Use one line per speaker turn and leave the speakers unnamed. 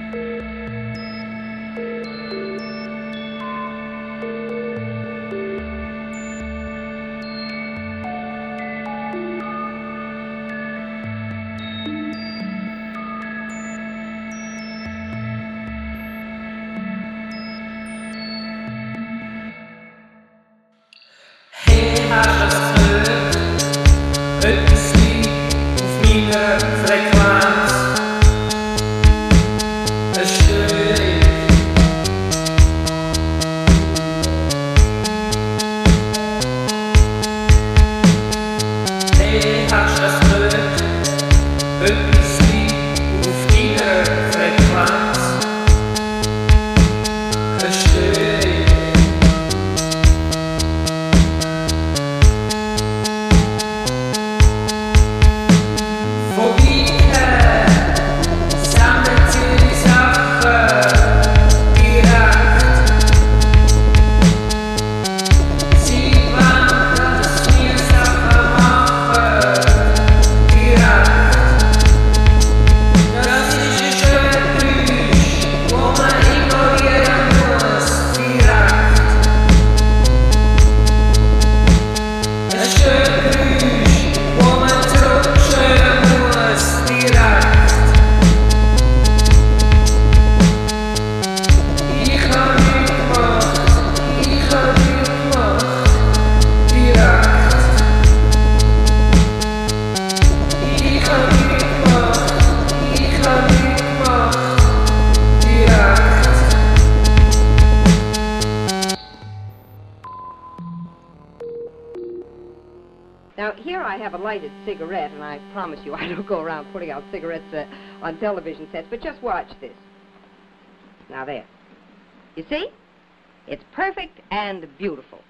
Now, here I have a lighted cigarette, and I promise you I don't go around putting out cigarettes on television sets, but just watch this. Now, there. You see? It's perfect and beautiful.